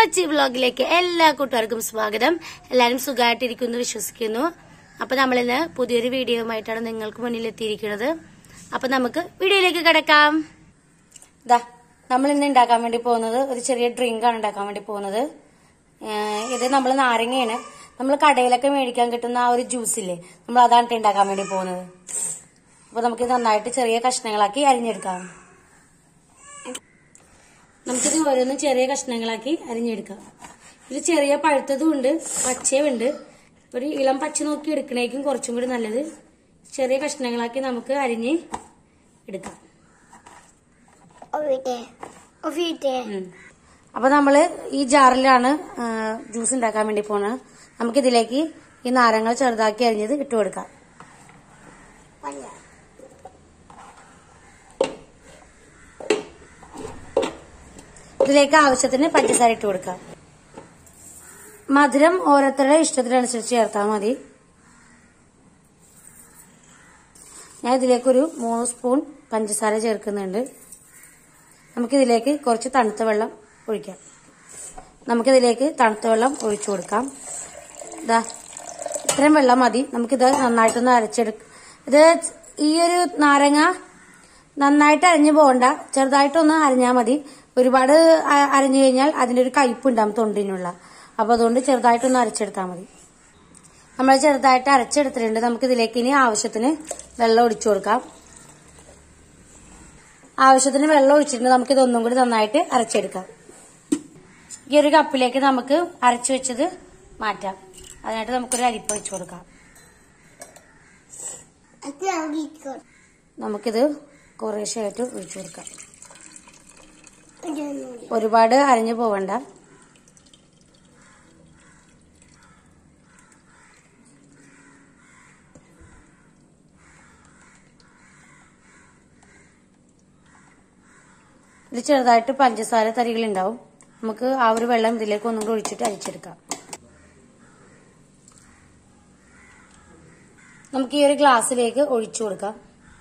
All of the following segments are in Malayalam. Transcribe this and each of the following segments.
കൊച്ചി വ്ലോഗിലേക്ക് എല്ലാ കൂട്ടുകാർക്കും സ്വാഗതം. എല്ലാരും സുഖമായിട്ടിരിക്കുന്നു വിശ്വസിക്കുന്നു. അപ്പൊ നമ്മളിന്ന് പുതിയൊരു വീഡിയോയുമായിട്ടാണ് നിങ്ങൾക്ക് മുന്നിൽ എത്തിയിരിക്കുന്നത്. അപ്പൊ നമുക്ക് വീഡിയോയിലേക്ക് കിടക്കാം. നമ്മൾ ഇന്ന് ഉണ്ടാക്കാൻ വേണ്ടി പോകുന്നത് ഒരു ചെറിയ ഡ്രിങ്ക് ആണ് ഉണ്ടാക്കാൻ വേണ്ടി പോകുന്നത്. ഇത് നമ്മൾ നാരങ്ങയാണ്. നമ്മൾ കടയിലൊക്കെ മേടിക്കാൻ കിട്ടുന്ന ആ ഒരു ജ്യൂസില്ലേ, നമ്മൾ അതാണ് ഉണ്ടാക്കാൻ വേണ്ടി പോകുന്നത്. അപ്പൊ നമുക്ക് നന്നായിട്ട് ചെറിയ കഷ്ണങ്ങളാക്കി അരിഞ്ഞെടുക്കാം. നമുക്കിത് ഓരോന്നും ചെറിയ കഷ്ണങ്ങളാക്കി അരിഞ്ഞെടുക്കാം. ഇത് ചെറിയ പഴുത്തതും ഉണ്ട്, പച്ചയും ഉണ്ട്. ഒരു ഇളം പച്ച നോക്കി എടുക്കണേക്കും കുറച്ചും കൂടി നല്ലത്. ചെറിയ കഷ്ണങ്ങളാക്കി നമുക്ക് അരിഞ്ഞ് എടുക്കാം. അപ്പൊ നമ്മള് ഈ ജാറിലാണ് ജ്യൂസ് ഉണ്ടാക്കാൻ വേണ്ടി പോണത്. നമുക്കിതിലേക്ക് ഈ നാരങ്ങ ചെറുതാക്കി അരിഞ്ഞത് ഇട്ട് കൊടുക്കാം. ഇതിലേക്ക് ആവശ്യത്തിന് പഞ്ചസാര ഇട്ട് കൊടുക്കാം. മധുരം ഓരോരുത്തരുടെ ഇഷ്ടത്തിനനുസരിച്ച് ചേർത്താൽ മതി. ഞാൻ ഇതിലേക്കൊരു 3 സ്പൂൺ പഞ്ചസാര ചേർക്കുന്നുണ്ട്. നമുക്കിതിലേക്ക് കുറച്ച് തണുത്ത വെള്ളം ഒഴിക്കാം. നമുക്കിതിലേക്ക് തണുത്ത വെള്ളം ഒഴിച്ചു കൊടുക്കാം. ഇത്രയും വെള്ളം മതി. നമുക്കിത് നന്നായിട്ടൊന്ന് അരച്ചെടുക്കാം. ഇത് ഈ ഒരു നാരങ്ങ നന്നായിട്ട് അരിഞ്ഞു പോകണ്ട, ചെറുതായിട്ടൊന്ന് അരിഞ്ഞാൽ മതി. ഒരുപാട് അരിഞ്ഞു കഴിഞ്ഞാൽ അതിന്റെ ഒരു കയ്പുണ്ടാവും തൊണ്ടിനുള്ള. അപ്പൊ അതുകൊണ്ട് ചെറുതായിട്ടൊന്ന് അരച്ചെടുത്താൽ മതി. നമ്മൾ ചെറുതായിട്ട് അരച്ചെടുത്തിട്ടുണ്ട്. നമുക്ക് ഇതിലേക്ക് ഇനി ആവശ്യത്തിന് വെള്ളം ഒഴിച്ചു കൊടുക്കാം. ആവശ്യത്തിന് വെള്ളം ഒഴിച്ചിട്ടുണ്ട്. നമുക്ക് ഇതൊന്നും കൂടി നന്നായിട്ട് അരച്ചെടുക്കാം. ഈ ഒരു കപ്പിലേക്ക് നമുക്ക് അരച്ചു വെച്ചത് മാറ്റാം. അതിനായിട്ട് നമുക്കൊരു അരിപ്പ വെച്ചു കൊടുക്കാം. നമുക്കിത് കുറേശ്ശായിട്ട് ഒഴിച്ചു കൊടുക്കാം. ഒരുപാട് അരഞ്ഞു പോവണ്ട. ഇത് ചെറുതായിട്ട് പഞ്ചസാര തരികൾ ഉണ്ടാവും. നമുക്ക് ആ ഒരു വെള്ളം ഇതിലേക്ക് ഒന്നും കൂടി ഒഴിച്ചിട്ട് അരിച്ചെടുക്കാം. നമുക്ക് ഈ ഒരു ഗ്ലാസ്സിലേക്ക് ഒഴിച്ചു കൊടുക്കാം.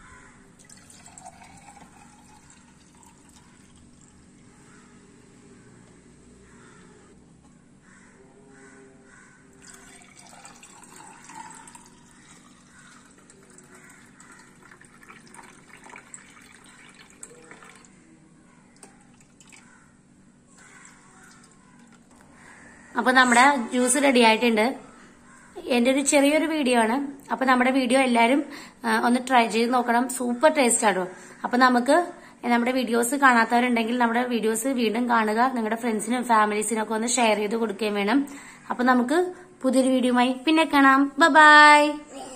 അപ്പൊ നമ്മുടെ ജ്യൂസ് റെഡി ആയിട്ടുണ്ട്. എന്റെ ഒരു ചെറിയൊരു വീഡിയോ ആണ്. അപ്പൊ നമ്മുടെ വീഡിയോ എല്ലാരും ഒന്ന് ട്രൈ ചെയ്ത് നോക്കണം. സൂപ്പർ ടേസ്റ്റ് ആണോ. അപ്പൊ നമുക്ക് നമ്മുടെ വീഡിയോസ് കാണാത്തവരുണ്ടെങ്കിൽ നമ്മുടെ വീഡിയോസ് വീണ്ടും കാണുക. നിങ്ങളുടെ ഫ്രണ്ട്സിനും ഫാമിലീസിനും ഒക്കെ ഒന്ന് ഷെയർ ചെയ്ത് കൊടുക്കുകയും വേണം. അപ്പൊ നമുക്ക് പുതിയൊരു വീഡിയോയുമായി പിന്നെ കാണാം. ബൈ.